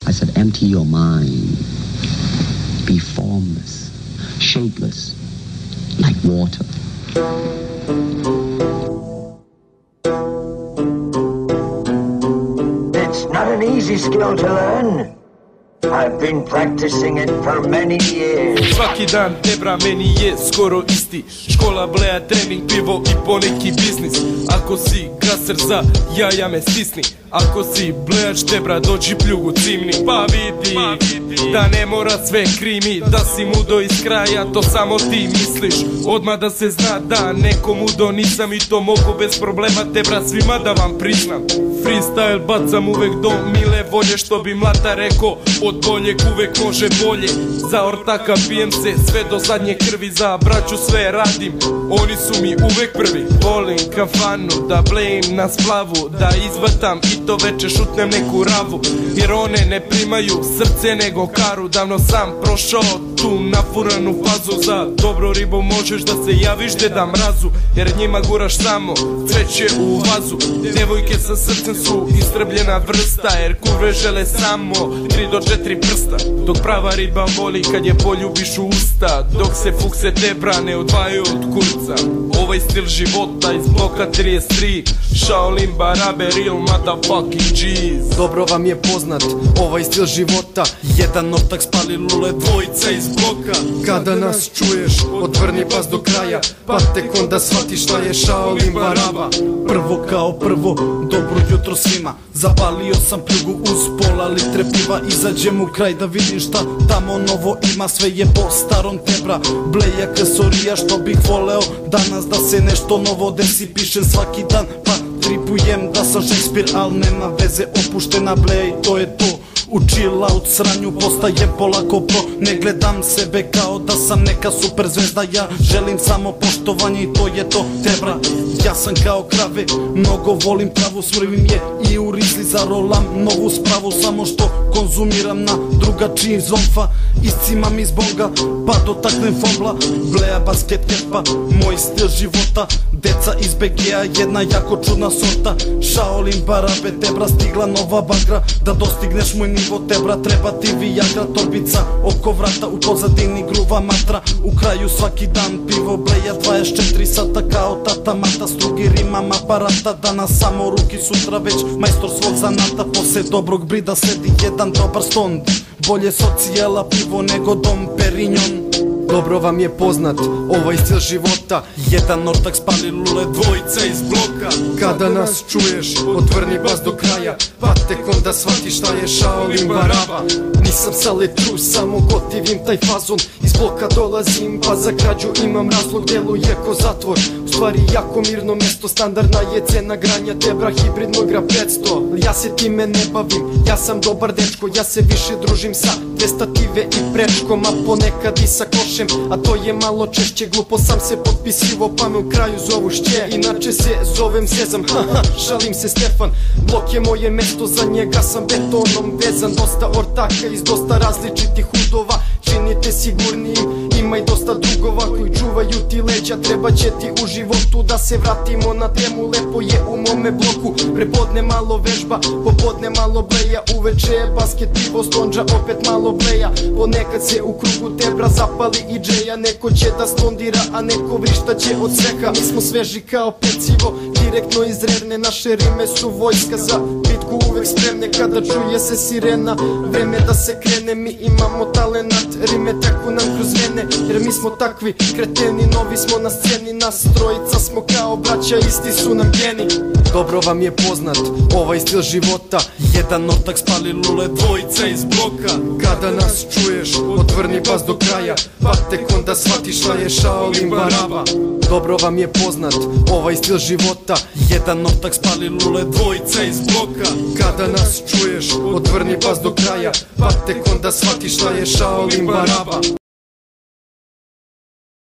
I said, empty your mind. Be formless, shapeless, like water. It's not an easy skill to learn. I've been practicing it for many years. Svaki dan tebra meni je skoro isti. Škola, bleja, trening, pivo i poneki biznis. Ako si gaser za jaja me stisni. Ako si blejač tebra dođi pljugu cimni. Pa vidi da ne mora sve krimi. Da si mudo iz kraja to samo ti misliš. Odmah da se zna da neko mudo nisam. I to mogu bez problema tebra svima da vam priznam. Freestyle bacam uvek do mile volje. Što bi Mlata rekao, od boljeg uvek može bolje. Za ortaka pijem se sve do zadnje krvi. Za braću sve radim, oni su mi uvek prvi. Volim kafanu da blejim na splavu. Da izvatam i to veče šutnem neku ravu. Jer one ne primaju srce nego karu. Davno sam prošao tu nafuranu fazu. Za dobro ribu možeš da se javiš Deda Mrazu. Jer njima guraš samo cveće u vazu. Devojke sa srcem su istrbljena vrsta. Jer kurve žele samo 3 do 4 prsta. Dok prava riba voli kad je poljubiš u usta. Dok se fukse tebra ne odvajaju od kurca. Ovaj stil života iz bloka 33. Shaolin Barabe, real motherfucking G's. Dobro vam je poznat ovaj stil života. Jedan ortak spali lule, dvojica iz bloka. Kada nas čuješ, odvrni pas do kraja. Pa tek onda shvatiš šta je Shaolin Baraba. Prvo kao prvo, dobro jutro svima. Zapalio sam pljugu uz pola litre piva. Izađem u kraj da vidim šta tamo novo ima. Sve je po starom tebra, bleja kasorija. Što bih voleo danas da se nešto novo desi. Pišem svaki dan pa tripujem da sam Shakespeare. Al nema veze, opuštena bleja i to je to. U chill out sranju postajem polako pro. Ne gledam sebe kao da sam neka super zvezda. Ja želim samo poštovanje i to je to tebra. Ja sam kao krave, mnogo volim travu. Smrvim je i u risli zarolam novu spravu. Samo što konzumiram na drugačiji zomfa. Iscimam iz bonga pa dotaknem fombla. Bleja, basket, kepa, moj stil života. Deca iz BG-a, jedna jako čudna sorta. Shaolin Barabe, tebra, stigla nova bagra. Da dostigneš moj nivo tebra, treba ti vijagra. Torbica oko vrata, u pozadini gruva matra. U kraju svaki dan pivo, bleja 24 sata. Kao tata mata, strugi rimam aparata. Danas samo ruki, sutra već majstor svog zanata. Posle dobrog brida sledi jedan dobar stond. Bolje socijala pivo nego Dom Perignon. Dobro vam je poznat ovaj stil života. Jedan ortak spali lule, dvojica iz bloka. Kada nas čuješ, odvrni bas do kraja. Pa tek onda shvatiš šta je Shaolin Baraba. Nisam saletru, samo gotivim taj fazon. Iz bloka dolazim, pa za krađu imam razlog. Deluje ko zatvor, u stvari jako mirno mesto. Standardna je cena granja tebra, hibridno igra 500. Ja se time ne bavim, ja sam dobar dečko. Ja se više družim sa dve stative i prečkom. A ponekad i sa košem, a to je malo češće. Glupo sam se potpisivo, pa me u kraju zovu šće. Inače se zovem Zezam, haha, šalim se Stefan. Blok je moje mesto, za njega sam betonom vezan. Dosta ortaka iz dosta različitih udova. Činite sigurnijim, ima i dosta drugova koji čuvaju ti leđa. Treba će ti u životu da se vratimo na temu. Lepo je u mome bloku, prepodne malo vežba, popodne malo bleja. Uveče je basket, pivo, stonđa, opet malo bleja. Ponekad se u krugu tebra zapali i džeja. Neko će da stondira, a neko vrištaće od smeha. Mi smo sveži kao pecivo, direktno iz Revne. Naše rime su vojska, za bitku uvek spremne. Kada čuje se sirena, vreme da se krene. Mi imamo talenat, rime teku nam kroz vene. Jer mi smo takvi kreteni, novi smo na sceni. Nas trojica smo kao braća, isti su nam geni. Dobro vam je poznat ovaj stil života. Jedan ortak spali lule, dvojica iz bloka. Kada nas čuješ, odvrni bas do kraja. Pa tek onda shvatiš šta je Shaolin Baraba. Dobro vam je poznat ovaj stil života. Jedan ortak spali lule, dvojica iz bloka. Kada nas čuješ, odvrni bas do kraja. Pa tek onda shvatiš šta je Shaolin Baraba.